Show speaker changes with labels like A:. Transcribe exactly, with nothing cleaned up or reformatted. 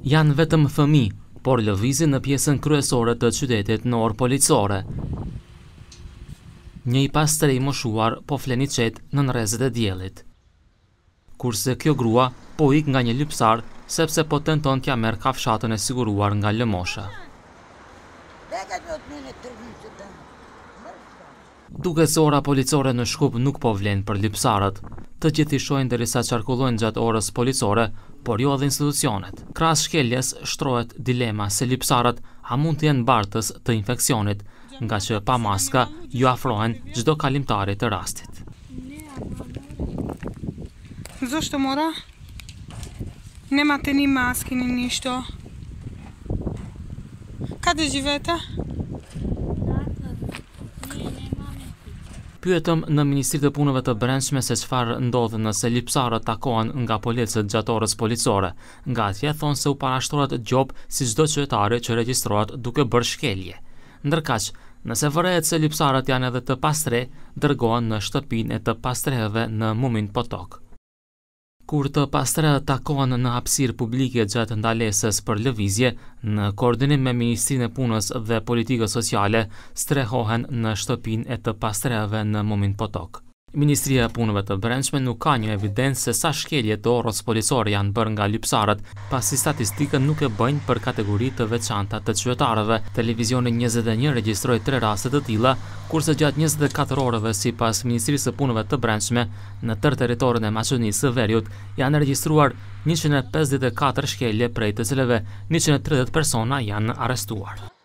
A: Janë vetëm fëmijë, por lëvizin në pjesën kryesore të qytetit në orë policore. Një i pastër i moshuar po fleni qetë në nërezet e diellit. Kurse kjo grua po ik nga një lypsar sepse po tenton t'ja merr kafshatën e siguruar nga lëmosha. Duket se ora policore në Shkup nuk po vlen për lypsarët. Të gjithë i shohin derisa qarkullojnë gjatë orës policore, por jo edhe institucionet. Krahas shkeljes shtrohet dilema se lypsarët a mund të jenë bartës të infeksionit, nga që pa maska ju afrohen çdo kalimtari të rastit.
B: Zašto mora? Nemate ni maske ni ništa. Kada živete?
A: Pyetëm në Ministri të Punëve të Brendshme se çfarë ndodh nëse lypsarët takohen nga policët gjatë orës policore. Nga atje thonë se u parashtrohet gjop si çdo qytetari që regjistrohet duke bërë shkelje. Ndërkaq, nëse vërehet se lypsarët janë edhe të pastre, dërgohen në shtëpinë e të pastrehëve në Mumin Potok. Kur të pastrehët takohen në hapësirë publike gjatë ndalesës për lëvizje, në koordinim me Ministrinë e Punës dhe Politikës Sociale, strehohen në shtëpinë e të pastrehëve në Mumin Potok. Ministria e Punëve të Brendshme nuk ka një evidencë se sa shkelje të orës policore janë bërë nga lypsarët, pasi statistikën nuk e bëjnë për kategori të veçanta të qytetarëve. Televizioni njëzet e një regjistroi tre raste të tilla, kurse gjatë njëzet e katër orëve sipas Ministrisë së Punëve të Brendshme, në tërë territorin e Maqedonisë së Veriut janë regjistruar njëqind e pesëdhjetë e katër shkelje, prej të cilave njëqind e tridhjetë persona janë arrestuar.